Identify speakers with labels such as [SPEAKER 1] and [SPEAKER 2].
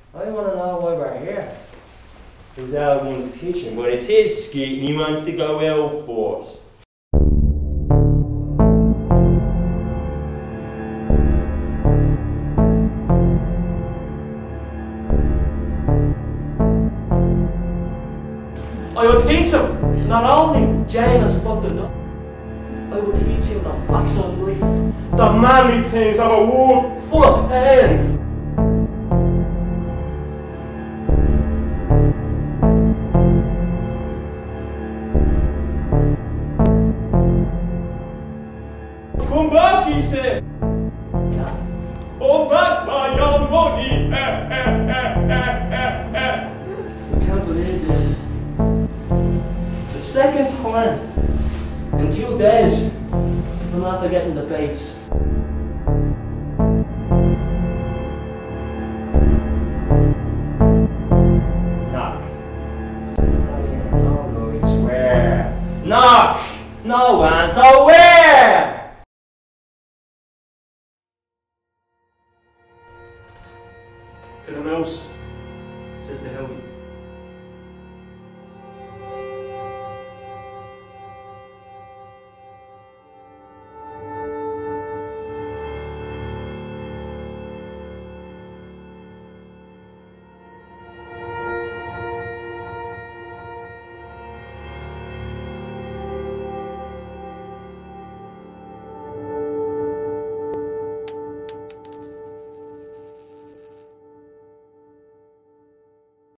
[SPEAKER 1] I want to know why we're here. It was Alvin's kitchen, but it's his skate and he wants to go out first.
[SPEAKER 2] I will teach him not only Jane and Spot the Dog, I will teach him the facts of life, the manly things of a world full of pain. Come back, he says. Come back for your money. I can't believe this. The second time in 2 days, I'm after getting the baits.
[SPEAKER 1] Knock. Oh no, it's where? Knock! No answer, where?
[SPEAKER 2] To the mouse, says the Howie.